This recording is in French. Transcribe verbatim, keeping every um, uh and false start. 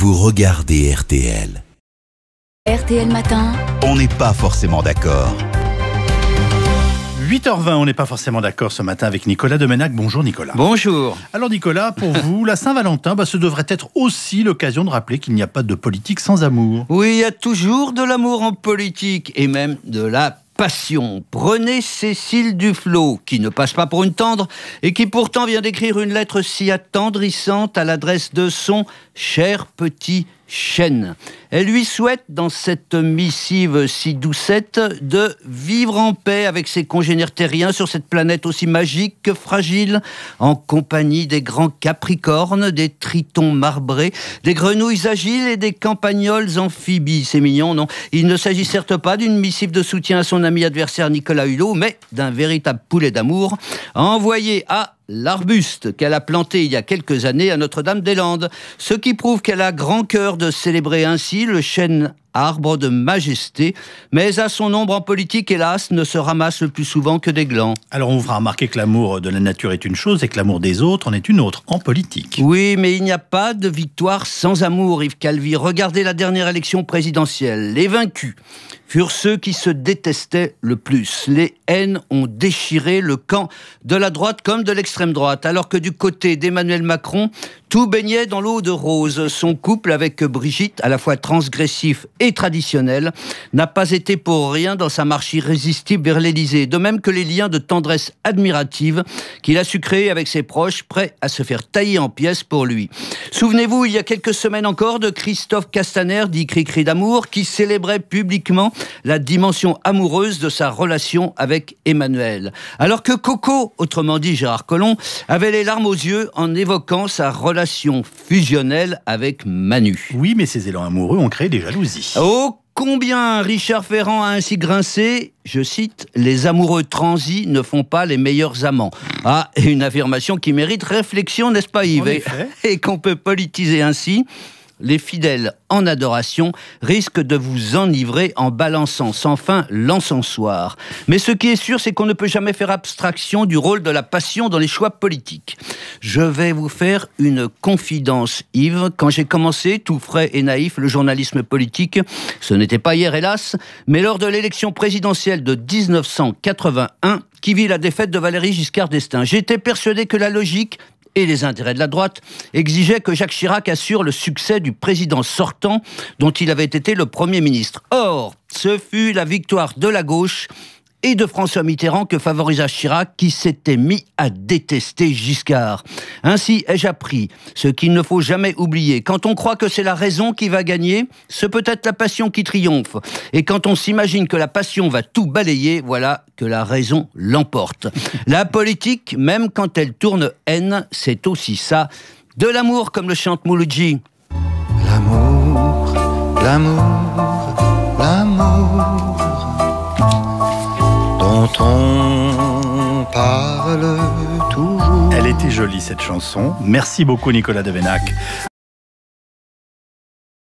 vous regardez R T L. R T L Matin. On n'est pas forcément d'accord. huit heures vingt, on n'est pas forcément d'accord ce matin avec Nicolas Demenac. Bonjour Nicolas. Bonjour. Alors Nicolas, pour vous, la Saint-Valentin, bah, ce devrait être aussi l'occasion de rappeler qu'il n'y a pas de politique sans amour. Oui, il y a toujours de l'amour en politique et même de la passion. Prenez Cécile Duflot, qui ne passe pas pour une tendre et qui pourtant vient d'écrire une lettre si attendrissante à l'adresse de son cher petit Chêne. Elle lui souhaite, dans cette missive si doucette, de vivre en paix avec ses congénères terriens sur cette planète aussi magique que fragile, en compagnie des grands capricornes, des tritons marbrés, des grenouilles agiles et des campagnols amphibies. C'est mignon, non? Il ne s'agit certes pas d'une missive de soutien à son ami adversaire Nicolas Hulot, mais d'un véritable poulet d'amour, envoyé à l'arbuste qu'elle a planté il y a quelques années à Notre-Dame-des-Landes, ce qui prouve qu'elle a grand cœur de célébrer ainsi le chêne arbre de majesté, mais à son ombre en politique, hélas, ne se ramasse le plus souvent que des glands. Alors on vous fera remarquer que l'amour de la nature est une chose et que l'amour des autres en est une autre, en politique. Oui, mais il n'y a pas de victoire sans amour, Yves Calvi. Regardez la dernière élection présidentielle. Les vaincus furent ceux qui se détestaient le plus. Les haines ont déchiré le camp de la droite comme de l'extrême droite, alors que du côté d'Emmanuel Macron, tout baignait dans l'eau de rose. Son couple avec Brigitte, à la fois transgressif et traditionnel, n'a pas été pour rien dans sa marche irrésistible vers l'Élysée. De même que les liens de tendresse admirative qu'il a su créer avec ses proches, prêts à se faire tailler en pièces pour lui. Souvenez-vous, il y a quelques semaines encore, de Christophe Castaner, dit Cri-Cri d'amour, qui célébrait publiquement la dimension amoureuse de sa relation avec Emmanuel. Alors que Coco, autrement dit Gérard Collomb, avait les larmes aux yeux en évoquant sa relation fusionnelle avec Manu. Oui, mais ces élans amoureux ont créé des jalousies. Oh, combien Richard Ferrand a ainsi grincé, je cite, « Les amoureux transis ne font pas les meilleurs amants ». Ah, une affirmation qui mérite réflexion, n'est-ce pas Yves? Et, et qu'on peut politiser ainsi. Les fidèles en adoration risquent de vous enivrer en balançant sans fin l'encensoir. Mais ce qui est sûr, c'est qu'on ne peut jamais faire abstraction du rôle de la passion dans les choix politiques. Je vais vous faire une confidence, Yves. Quand j'ai commencé, tout frais et naïf, le journalisme politique, ce n'était pas hier, hélas, mais lors de l'élection présidentielle de mille neuf cent quatre-vingt-un, qui vit la défaite de Valéry Giscard d'Estaing. J'étais persuadé que la logique et les intérêts de la droite exigeaient que Jacques Chirac assure le succès du président sortant dont il avait été le Premier ministre. Or, ce fut la victoire de la gauche et de François Mitterrand que favorisa Chirac, qui s'était mis à détester Giscard. Ainsi ai-je appris ce qu'il ne faut jamais oublier. Quand on croit que c'est la raison qui va gagner, c'est peut-être la passion qui triomphe. Et quand on s'imagine que la passion va tout balayer, voilà que la raison l'emporte. La politique, même quand elle tourne haine, c'est aussi ça. De l'amour, comme le chante Mouloudji. L'amour, l'amour, l'amour dont on parle toujours. Elle était jolie cette chanson. Merci beaucoup Nicolas Demenac.